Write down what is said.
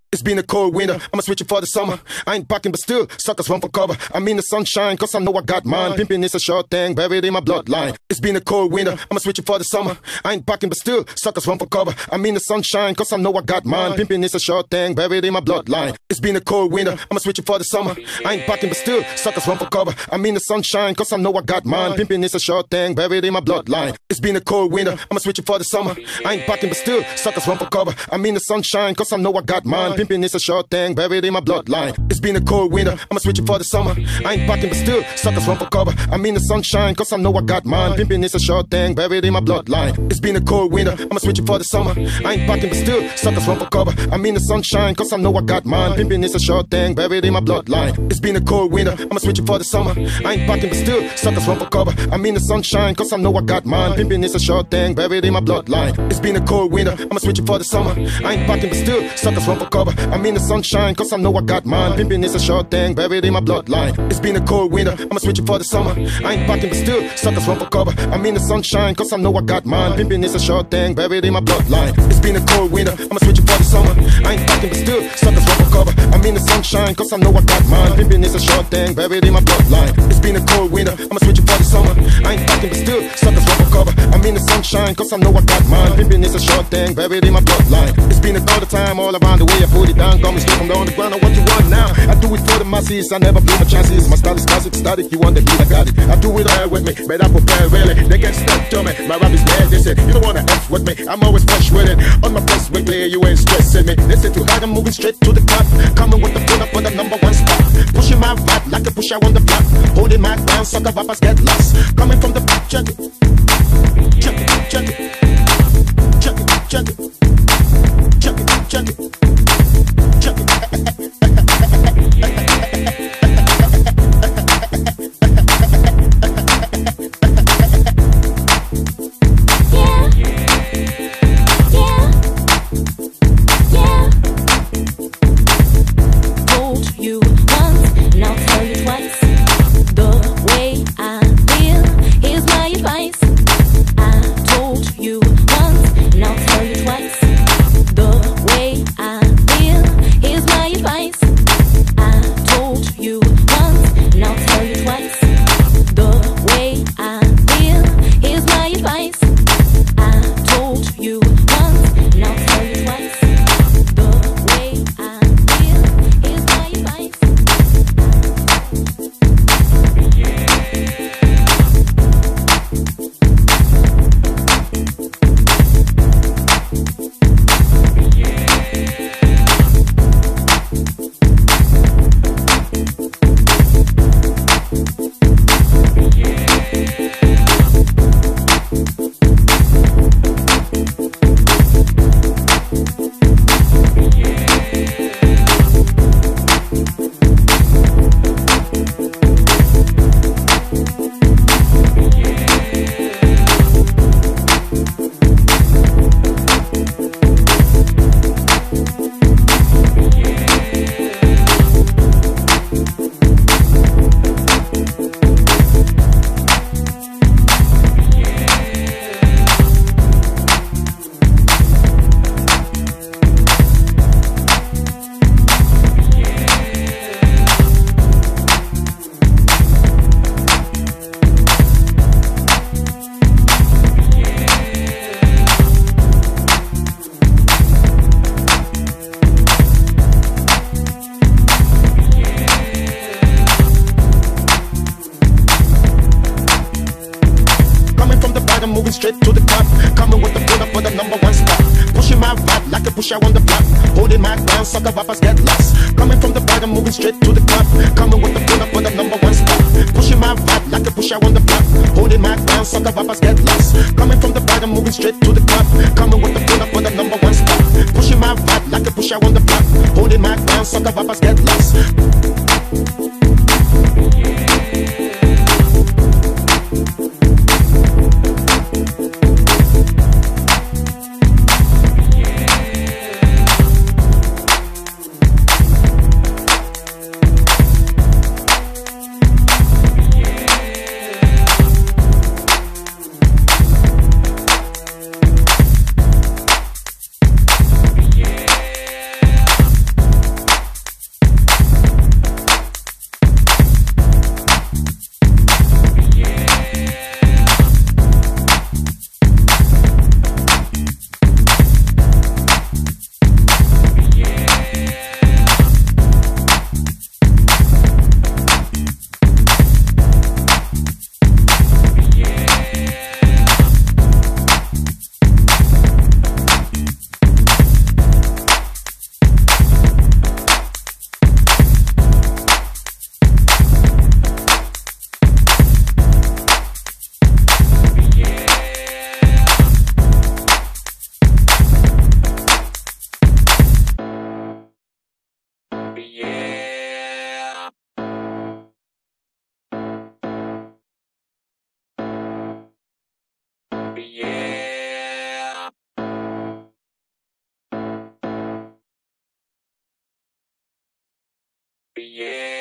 It's been a cold winter, I'ma switch it for the summer. I ain't packing but still, suckers run for cover. I mean the sunshine, cause I know I got mine. Pimping is a short thing, buried in my bloodline. It's been a cold winter, I'ma switch it for the summer. I ain't packing but still, suckers run for cover. I mean the sunshine, cause I know I got mine. Pimping is a short thing, buried in my bloodline. It's been a cold winter, I'ma switch it for the summer. I ain't packing but still, suckers run for cover. I mean the sunshine, cause I know I got mine. Pimping is a short thing, buried in my bloodline. It's been a cold winter, I'ma switch it for the summer. I ain't packing but still, suckers run for cover. I mean the sunshine, cause I know I got mine. Pimping is a short thing, buried in my bloodline. It's been a cold winter, I'ma switch it for the summer. I ain't packing but still, suckers run for cover. I mean the sunshine, cause I know I got mine. Pimping is a short thing, buried in my bloodline. It's been a cold winter, I'ma switch it for the summer. I ain't packing but still, suckers run for cover. I mean the sunshine, cause I know I got mine. Pimping is a short thing, buried in my bloodline. It's been a cold winter, I'ma switch it for the summer. I ain't packing but still, suckers run for cover. I mean the sunshine, cause I know I got mine. Pimping is a short thing, buried in my bloodline. It's been a cold winter, I'ma switch it for the summer. I ain't packing but still, suckers run for cover. I mean the sunshine, cause I know I got mine. Pimping is a short thing, buried in my bloodline. It's been a cold winter, I'ma switch it for the summer. I ain't packing but still, suckers run for cover. I mean the sunshine, cause I know I got mine. Pimping is a short thing, buried in my bloodline. It's been a cold winter, I'ma switch it for the summer. I ain't packing but still, suckers run for cover. I mean the sunshine, cause I know I got mine. Pimping is a short thing, buried in my bloodline. It's been a cold winter, I'ma switch it for the summer. I ain't packing but still, suckers run for cover. I mean the sunshine, cause I know I got mine. Pimping is a short thing, buried in my bloodline. It's been a all the time, all around the way. I put it down, coming straight from the underground. What you want now? I do it for the masses, I never blew my chances. My style is classic, static, you want the beat, I got it. I do it all with me, but I prepare really. They get stuck to me, my rap is bad, they said. You don't wanna F with me, I'm always fresh with it. On my press weekly, you ain't stressing me. Listen to how I'm moving straight to the top. Coming with the put up for the #1 spot. Pushing my rap like a pusher on the block. Holding my ground, sucker rappers get lost. Coming from the back, check it. Check it, check it. Check it, check it. Check it, check it. Check it. Moving straight to the top, coming with the put up for the #1 spot. Pushing my rap like a pusher on the block. Holding my ground, sucker rappers get lost. Coming from the bottom, moving straight to the top, coming with the put up for the #1 spot. Pushing my rap like a pusher on the block. Holding my ground, sucker rappers get lost. Coming from the bottom, moving straight to the top, coming with the put up for the #1 spot. Pushing my rap like a pusher on the block. Holding my ground, sucker rappers get lost. Yeah. Yeah. Yeah.